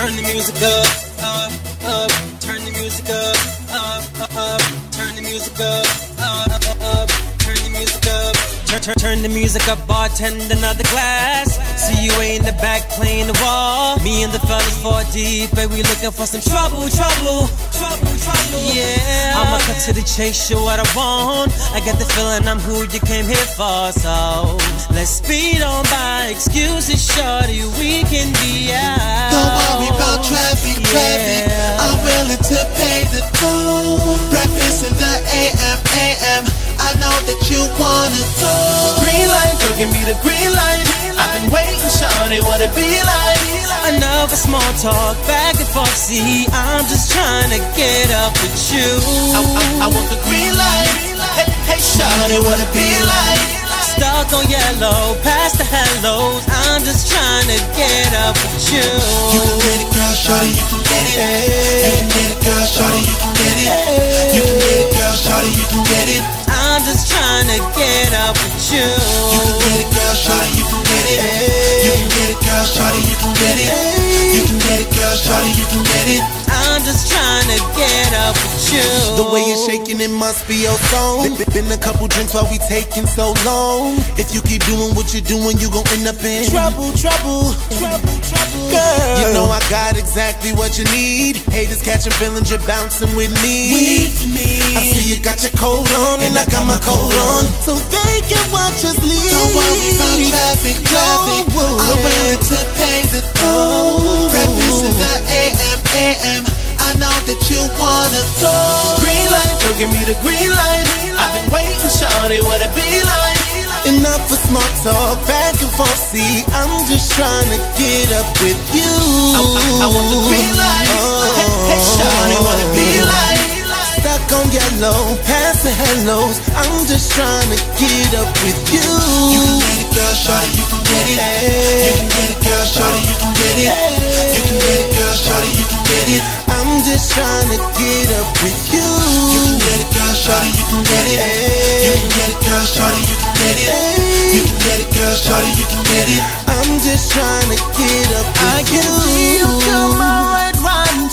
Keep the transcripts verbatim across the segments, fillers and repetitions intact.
turn the music up, up, up. Turn the music up, up, up, up. Turn the music up, up, up, up. Turn the music up. Turn, turn, turn the music up, bartend another glass. See you way in the back playing the wall. Me and the fellas four deep, baby, we looking for some trouble, trouble, trouble, trouble. Yeah, I'ma cut to the chase, show what I want. I get the feeling I'm who you came here for, so let's speed on by. Excuses, shorty, we can be out. Don't worry about traffic, traffic. Yeah. I'm willing to pay the toll. Breakfast in the A M, A M. I know that you wanna go. Green light, girl, give me the green light. I've been waiting, shawty, what it be like. Enough of small talk, back and forth, see, I'm just trying to get up with you. I, I, I want the green light. Hey, hey, shawty, what it be like. Stuck on yellow, past the hellos, I'm just trying to get up with you. You can get it, girl, shawty, you can get it. You can get it, girl, shawty, you can get it. You can get it, girl, shawty, you can get it. I'm just trying to get up with you. You can get it, girl, shawty, you can get it. You can get it, girl, shawty, you can get it. You can get it, girl, shawty, you can get it. I'm just trying to get up with you. The way you're shaking, it must be your song. Been, been a couple drinks while we taking so long. If you keep doing what you're doing, you gon' end up in trouble, trouble, trouble, trouble. Girl, you know I got exactly what you need. Haters catching feelings, you're bouncing with me. With me. I see you got your coat on, and I got my coat on, so they can watch us leave. Don't worry about traffic, traffic. I'm willing to pay the toll. Breakfast in the A M, A M. I know that you wanna go. Green light, girl, give me the green light. I've been waiting, shawty, what it be like. Enough for smart talk, back and forth, see, I'm just trying to get up with you. I, I, I want the green light. Oh. Hey, hey, shawty, what it be like. Stuck on yellow, past the hellos, I'm just trying to get up with you. You can get it, girl, shawty, you can get it. You can get it, girl, shawty, you can get it. You can get it, girl, shawty, you can get it. I'm just trying to get up with you. You can get it, girl, shawty, you can get it. You can get it, girl, shawty, you can get it. You can get it, girl, shawty, you can get it. I'm just trying to get up with I you. can see you come right riding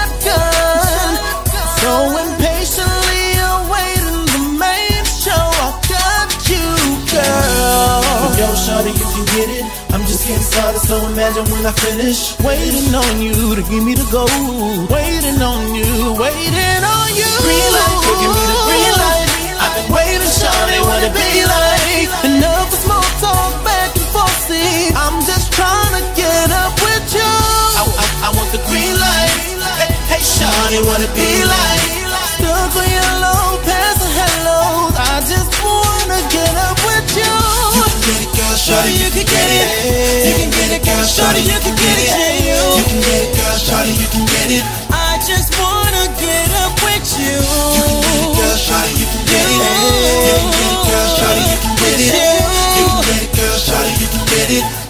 shotgun, so impatiently awaiting the main show. I got you, girl. Yo, shawty, you can get it. I'm just getting started, so imagine when I finish. Waiting on you to give me the go. Waiting on you, waiting on you. Green light, girl, give me the green light. I've been waiting, shawty, what it be like. Enough of small talk, back and forth, see, I'm just trying to get up with you. I, I, I want the green light. Hey, hey, shawty, what it be like. Stuck on yellow, past the hellos, I just wanna get up with you. You can get it, girl, shawty, you can get it. You can get it, girl, shawty, you can get it. You can get it, girl, shawty, you can get it. I just wanna get up with you. You can get it, girl, shawty, you can get it. You can get it, girl, shawty, you can get it. You can get it, girl, shawty, you can get it.